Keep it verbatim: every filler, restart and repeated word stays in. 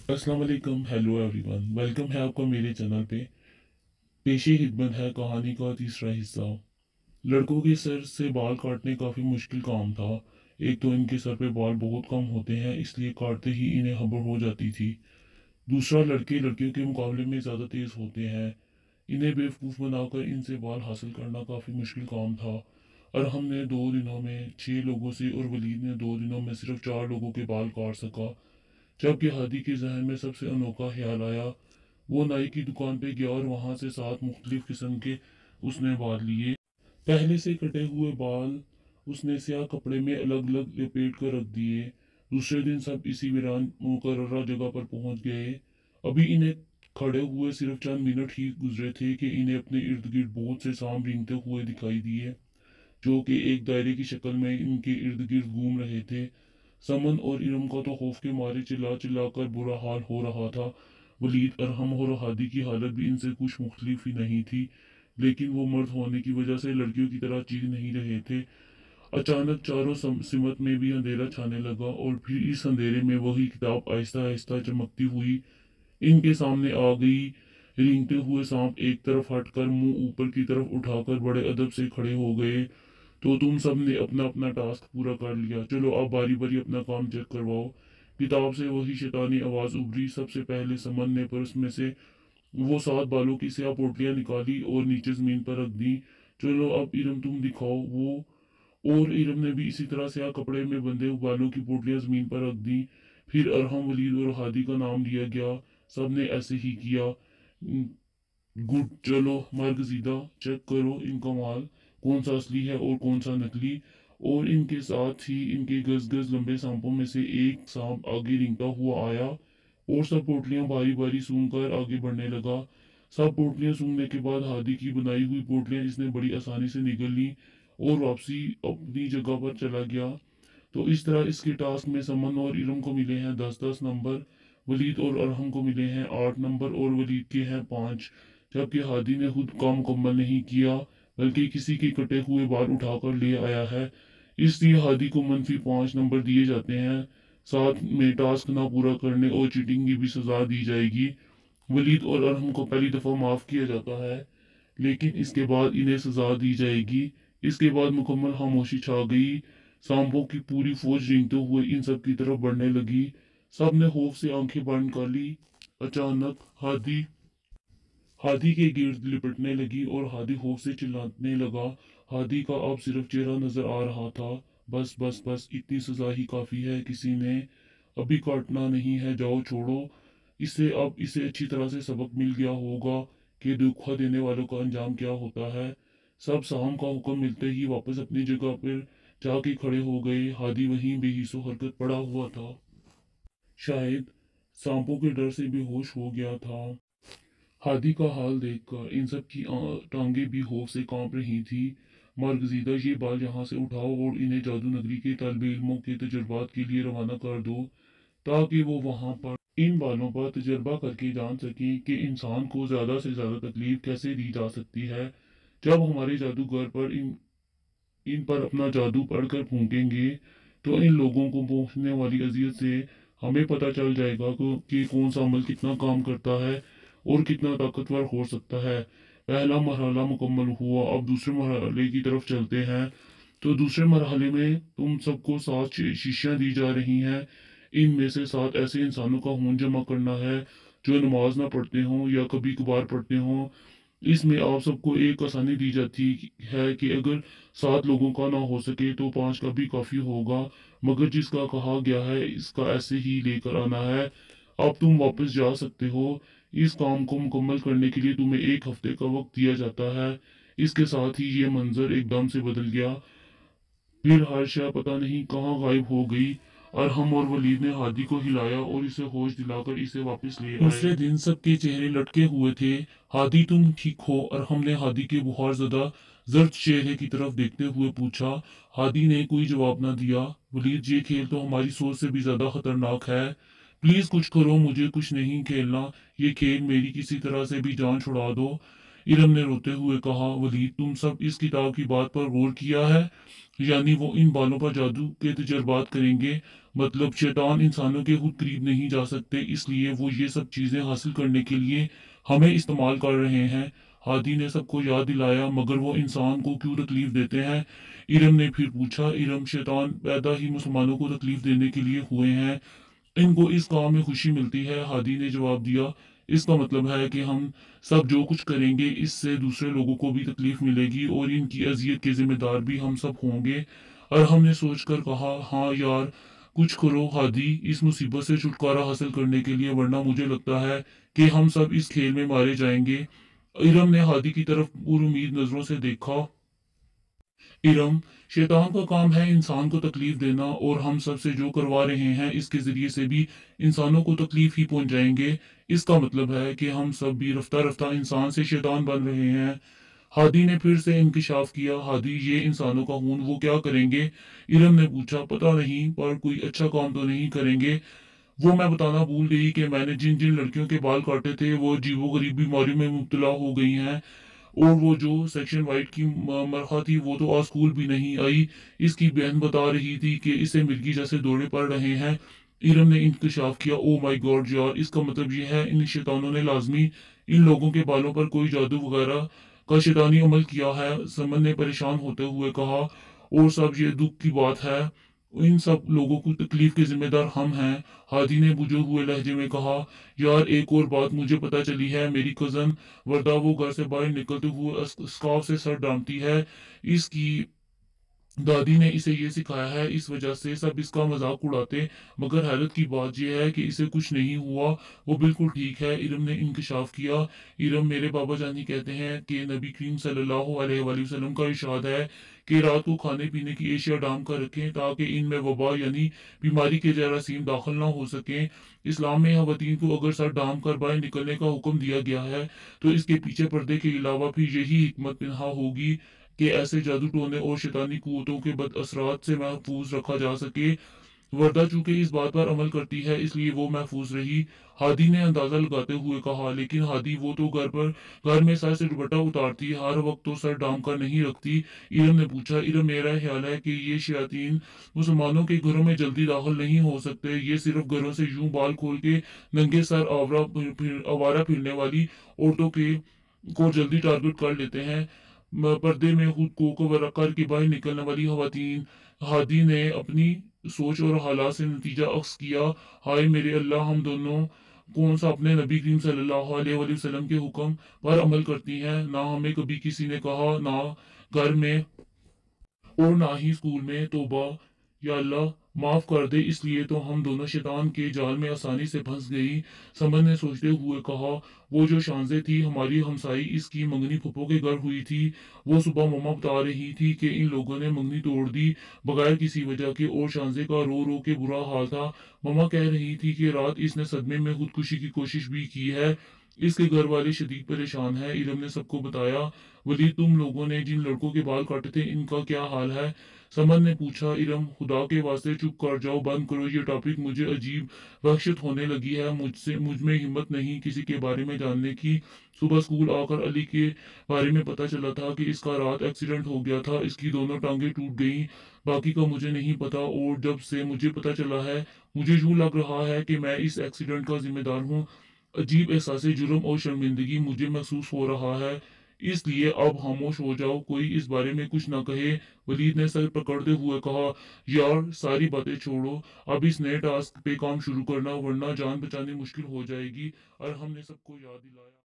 अस्सलाम वालेकुम, hello everyone, welcome है आपका मेरे चैनल पे। पेशे खिदमत है कहानी का तीसरा हिस्सा। लड़कों के सर से बाल काटने काफ़ी मुश्किल काम था। एक तो इनके सर पे बाल बहुत कम होते हैं, इसलिए काटते ही इन्हें हबड़ हो जाती थी। दूसरा, लड़के लड़कियों के मुकाबले में ज़्यादा तेज़ होते हैं। इन्हें बेवकूफ़ बनाकर इनसे बाल हासिल करना काफ़ी मुश्किल काम था। और हमने दो दिनों में छः लोगों से और वलीद ने दो दिनों में सिर्फ चार लोगों के बाल काट सका। जबकि हादी के जहन में सबसे अनोखा ख्याल आया। वो नाई की दुकान पे गया और वहां से सात मुख्तलिफ किस्म के उसने बाल लिए। पहले से कटे हुए बाल उसने स्याह कपड़े में अलग अलग लपेट कर रख दिए। दूसरे दिन सब इसी वीरान मुकर्ररा जगह पर पहुंच गए। अभी इन्हें खड़े हुए सिर्फ चंद मिनट ही गुजरे थे कि इन्हें अपने इर्द गिर्द बहुत से सांप रेंगते हुए दिखाई दिए, जो कि एक दायरे की शक्ल में इनके इर्द गिर्द घूम रहे थे। समन और इरम का तो खौफ के मारे चिल्ला चिल्ला कर बुरा हाल हो रहा था। वलीद, अरहम और हादी की हालत भी इनसे कुछ मुख्तलिफ ही नहीं थी, लेकिन वो मर्द होने की वजह से लड़कियों की तरह चीख नहीं रहे थे। अचानक चारों सम- सिमत में भी अंधेरा छाने लगा और फिर इस अंधेरे में वही किताब आहिस्ता आहिस्ता चमकती हुई इनके सामने आ गई। रेंगते हुए सांप एक तरफ हटकर मुंह ऊपर की तरफ उठाकर बड़े अदब से खड़े हो गए। तो तुम सब ने अपना अपना टास्क पूरा कर लिया, चलो अब बारी बारी अपना काम चेक करवाओ। किताब से वही शैतानी आवाज उभरी। सबसे पहले समन ने पर्स में से वो सात बालों की स्याह पोटलियां निकाली और नीचे जमीन पर रख दी। चलो अब इरम तुम दिखाओ। वो और इरम ने भी इसी तरह स्याह कपड़े में बंधे बालों की पोटलियां जमीन पर रख दी। फिर अरहम, वलीद और हादी का नाम लिया गया। सबने ऐसे ही किया। गुड, चलो मार्गजीदा, चेक करो इनका माल कौन सा असली है और कौन सा नकली। और इनके साथ ही इनके गज गज लंबे सांपों में से एक सांप आगे रेंगता हुआ आया और सब पोटलियां बारी बारी सूंघ कर आगे बढ़ने लगा। सब पोटलियां सूंघने के बाद हादी की बनाई हुई पोटलियां इसने बड़ी आसानी से निगल ली और वापसी अपनी जगह पर चला गया। तो इस तरह इसके टास्क में समन और इरम को मिले हैं दस दस नंबर, वलीद और अरहम को मिले हैं आठ नंबर और वलीद के हैं पाँच। जबकि हादी ने खुद काम मुकम्मल नहीं किया, बल्कि किसी के कटे हुए बाल उठाकर ले आया है, इसलिए हादी को मनफी पाँच नंबर दिए जाते हैं। साथ में टास्क ना पूरा करने और चीटिंग की भी सजा दी जाएगी। वलीद और अरहम को पहली दफ़ा माफ़ किया जाता है, लेकिन इसके बाद इन्हें सजा दी जाएगी। इसके बाद मुकम्मल खामोशी छा गई। सांपों की पूरी फौज रेंगते हुए इन सब की तरफ बढ़ने लगी। सब ने खौफ से आंखें बंद कर ली। अचानक हादी हादी के गिर्द लिपटने लगी और हादी खौफ से चिल्लाने लगा। हादी का अब सिर्फ चेहरा नजर आ रहा था। बस बस बस, इतनी सजा ही काफी है, किसी ने अभी काटना नहीं है, जाओ छोड़ो इसे। अब इसे अच्छी तरह से सबक मिल गया होगा कि धोखा देने वालों का अंजाम क्या होता है। सब साम का हुक्म मिलते ही वापस अपनी जगह पर जाके खड़े हो गए। हादी वहीं बेहिसो हरकत पड़ा हुआ था, शायद सांपों के डर से बेहोश हो गया था। हादी का हाल देखकर इन सब की आ- टांगें भी खौफ से कांप रही थी। मार्गजीदा, ये बाल यहाँ से उठाओ और इन्हें जादू नगरी के तालिब इल्मों के तजुर्बात के लिए रवाना कर दो, ताकि वो वहाँ पर इन बालों पर तजर्बा करके जान सकें कि इंसान को ज़्यादा से ज़्यादा तकलीफ कैसे दी जा सकती है। जब हमारे जादूगर पर इन इन पर अपना जादू पढ़कर फूंकेंगे, तो इन लोगों को पहुंचने वाली अजियत से हमें पता चल जाएगा कि कि कौन सा अमल कितना काम करता है और कितना ताकतवर हो सकता है। पहला मरहला मुकम्मल हुआ, अब दूसरे मरहले की तरफ चलते हैं। तो दूसरे मरहले में तुम सबको सात शी- शीशियां दी जा रही हैं। इनमें से सात ऐसे इंसानों का खून जमा करना है जो नमाज ना पढ़ते हों या कभी कभार पढ़ते हों। इसमें आप सबको एक आसानी दी जाती है कि अगर सात लोगों का ना हो सके तो पांच का भी काफी होगा, मगर जिसका कहा गया है इसका ऐसे ही लेकर आना है। अब तुम वापस जा सकते हो। इस काम को मुकम्मल करने के लिए तुम्हें एक हफ्ते का वक्त दिया जाता है। इसके साथ ही ये मंजर एकदम से बदल गया। फिर हाशा पता नहीं कहाँ गायब हो गई। अरहम और वलीद ने हादी को हिलाया और इसे होश दिलाकर इसे वापस ले आए। दूसरे दिन सबके चेहरे लटके हुए थे। हादी, तुम ठीक हो? अरहम ने हादी के बुखार ज़दा जर्द चेहरे की तरफ देखते हुए पूछा। हादी ने कोई जवाब न दिया। वलीद, ये खेल तो हमारी सोच से भी ज्यादा खतरनाक है, प्लीज कुछ करो, मुझे कुछ नहीं खेलना। ये खेल मेरी किसी तरह से भी जान छुड़ा दो। इरम ने रोते हुए कहा, वलीद तुम सब इस किताब की बात पर गौर किया है? यानी वो इन बालों पर जादू के तजर्बात करेंगे। मतलब शैतान इंसानों के खुद करीब नहीं जा सकते, इसलिए वो ये सब चीजें हासिल करने के लिए हमें इस्तेमाल कर रहे हैं। हादी ने सबको याद दिलाया, मगर वो इंसान को क्यों तकलीफ देते हैं? इरम ने फिर पूछा, इरम शैतान पैदा ही मुसलमानों को तकलीफ देने के लिए हुए हैं, इनको इस काम में खुशी मिलती है। हादी ने जवाब दिया, इसका मतलब है कि हम सब जो कुछ करेंगे इससे दूसरे लोगों को भी तकलीफ मिलेगी और इनकी अजियत के जिम्मेदार भी हम सब होंगे। और हमने सोचकर कहा, हाँ यार, कुछ करो हादी इस मुसीबत से छुटकारा हासिल करने के लिए, वरना मुझे लगता है कि हम सब इस खेल में मारे जाएंगे। इरम ने हादी की तरफ पुरुमीद नजरों से देखा। इरम, शैतान का काम है इंसान को तकलीफ देना, और हम सब से जो करवा रहे हैं इसके जरिए से भी इंसानों को तकलीफ ही पहुंचाएंगे। इसका मतलब है कि हम सब भी रफ्ता रफ्ता इंसान से शैतान बन रहे हैं। हादी ने फिर से इंकिशाफ किया, हादी ये इंसानों का खून वो क्या करेंगे? इरम ने पूछा, पता नहीं, पर कोई अच्छा काम तो नहीं करेंगे। वो मैं बताना भूल गई कि मैंने जिन जिन लड़कियों के बाल काटे थे वो अजीबो गरीब बीमारी में मुब्तला हो गई हैं। और वो जो सेक्शन वाइट की म- मरखा थी वो तो आज स्कूल भी नहीं आई। इसकी बहन बता रही थी कि इसे मिर्गी जैसे दौरे पड़ रहे हैं। इरम ने इंकशाफ किया, ओ माय गॉड यार, इसका मतलब ये है इन शैतानों ने लाजमी इन लोगों के बालों पर कोई जादू वगैरह का शैतानी अमल किया है। समन ने परेशान होते हुए कहा, और सब ये दुख की बात है, इन सब लोगों को तकलीफ के जिम्मेदार हम हैं। हादी ने बुझे हुए लहजे में कहा, यार एक और बात मुझे पता चली है, मेरी कजन वर्दा वो घर से बाहर निकलते हुए स्कार्फ से सर डांटती है। इसकी दादी ने इसे ये सिखाया है, इस वजह से सब इसका मजाक उड़ाते। मगर हैरत की बात यह है कि इसे कुछ नहीं हुआ, वो बिल्कुल ठीक है। इरम ने इंकशाफ किया, इरम मेरे बाबा जानी कहते हैं कि नबी करीम सल्लल्लाहु अलैहि वसल्लम का इरशाद है कि रात को खाने पीने की एशिया डाम कर रखें ताकि इनमें वबा यानी बीमारी के जरासीम दाखिल ना हो सकें। इस्लाम में खवातीन को अगर सर डाम कर बाहर निकलने का हुक्म दिया गया है तो इसके पीछे पर्दे के अलावा भी यही हिकमत पिन्हा होगी कि ऐसे जादू टोने और शैतानी कुव्वतों के बद असरात से महफूज रखा जा सके। वर्दा चूंकि इस बात पर अमल करती है इसलिए वो महफूज रही। हादी ने अंदाजा लगाते हुए कहा, लेकिन हादी वो तो घर पर घर में सर से दुपट्टा उतारती, हर वक्त तो सर डाम कर नहीं रखती। इरम ने पूछा, इरम मेरा ख्याल है कि ये शयातीन मुसलमानों के घरों में जल्दी दाखिल नहीं हो सकते, ये सिर्फ घरों से यूं बाल खोल के नंगे सर आवरा फिर, आवारा फिरने वाली औरतों के को जल्दी टारगेट कर लेते हैं। म- पर्दे में खुद को कवर करके बाहर निकलने वाली खवातीन। हादी ने अपनी सोच और हालात से नतीजा अख्स किया, हाय मेरे अल्लाह, हम दोनों कौन सा अपने नबी करीम सल्लल्लाहु अलैहि वसल्लम के हुक्म पर अमल करती हैं। ना हमें कभी किसी ने कहा, ना घर में और ना ही स्कूल में। तौबा, या अल्लाह माफ कर दे, इसलिए तो हम दोनों शैतान के जाल में आसानी से फंस गई। समन ने सोचते हुए कहा, वो जो शांजे थी हमारी हमसाई, इसकी मंगनी फुप्पो के घर हुई थी। वो सुबह मम्मा बता रही थी कि इन लोगों ने मंगनी तोड़ दी बगैर किसी वजह के, और शांजे का रो रो के बुरा हाल था। मम्मा कह रही थी कि रात इसने सदमे में खुदकुशी की कोशिश भी की है। इसके घर वाले शदीद परेशान है। इरम ने सबको बताया, वली तुम लोगों ने जिन लड़कों के बाल काटे थे इनका क्या हाल है? समन ने पूछा, इरम खुदा के वास्ते चुप कर जाओ, बंद करो ये टॉपिक, मुझे अजीब वहशत होने लगी है, मुझसे मुझ में हिम्मत नहीं किसी के बारे में जानने की। सुबह स्कूल आकर अली के बारे में पता चला था कि इसका रात एक्सीडेंट हो गया था, इसकी दोनों टांगे टूट गई, बाकी का मुझे नहीं पता। और जब से मुझे पता चला है मुझे यूं लग रहा है कि मैं इस एक्सीडेंट का जिम्मेदार हूँ। अजीब एहसास जुर्म और शर्मिंदगी मुझे महसूस हो रहा है, इसलिए अब खामोश हो जाओ, कोई इस बारे में कुछ ना कहे। वलीद ने सर पकड़ते हुए कहा, यार सारी बातें छोड़ो, अब इस नए टास्क पे काम शुरू करना, वरना जान बचानी मुश्किल हो जाएगी। और हमने सबको याद दिलाया।